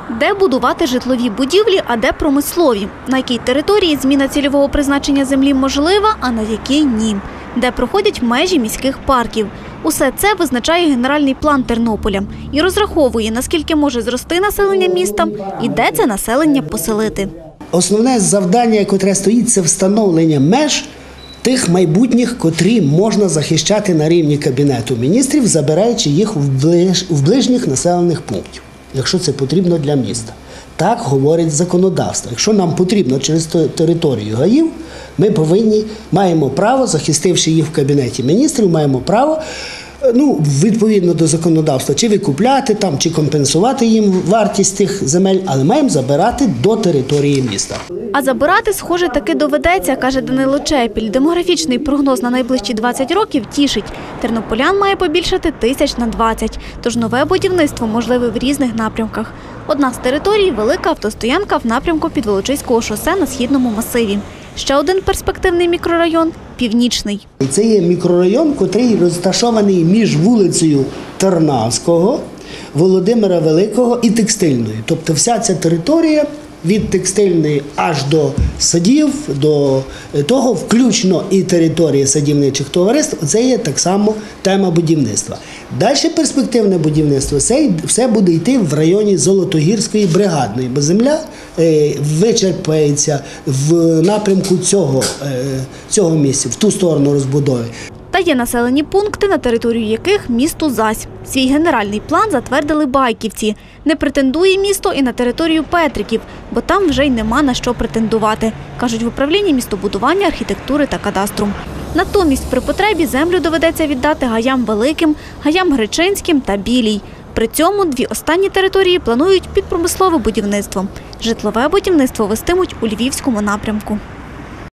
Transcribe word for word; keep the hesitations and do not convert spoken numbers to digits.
Де будувати житлові будівлі, а де промислові? На якій території зміна цільового призначення землі можлива, а на якій – ні? Де проходять межі міських парків? Усе це визначає генеральний план Тернополя і розраховує, наскільки може зрости населення міста і де це населення поселити. Основне завдання, яке стоїть, це встановлення меж тих майбутніх, котрі можна захищати на рівні Кабінету міністрів, забираючи їх в, ближ... в ближніх населених пунктів, якщо це потрібно для міста. Так говорить законодавство. Якщо нам потрібно через територію гаїв, ми повинні, маємо право, захистивши їх в Кабінеті міністрів, маємо право, ну, відповідно до законодавства, чи викупляти там, чи компенсувати їм вартість тих земель, але маємо забирати до території міста. А забирати, схоже, таки доведеться, каже Данило Чепіль. Демографічний прогноз на найближчі двадцять років тішить. Тернополян має побільшати тисяч на двадцять, тож нове будівництво можливе в різних напрямках. Одна з територій – велика автостоянка в напрямку Підволочиського шосе на Східному масиві. Ще один перспективний мікрорайон – Північний. Це є мікрорайон, який розташований між вулицею Тарнавського, Володимира Великого і Текстильної. Тобто вся ця територія від Текстильної аж до садів, до того, включно і територія садівничих товариств, це є так само тема будівництва. Далі перспективне будівництво, це все буде йти в районі Золотогірської бригадної, бо земля е, вичерпається в напрямку цього, е, цього місця, в ту сторону розбудови. Та є населені пункти, на територію яких місту зась. Свій генеральний план затвердили байківці. Не претендує місто і на територію Петриків, бо там вже й нема на що претендувати, кажуть в управлінні містобудування, архітектури та кадастру. Натомість при потребі землю доведеться віддати гаям Великим, гаям Гречинським та Білій. При цьому дві останні території планують під промислове будівництво. Житлове будівництво вестимуть у Львівському напрямку.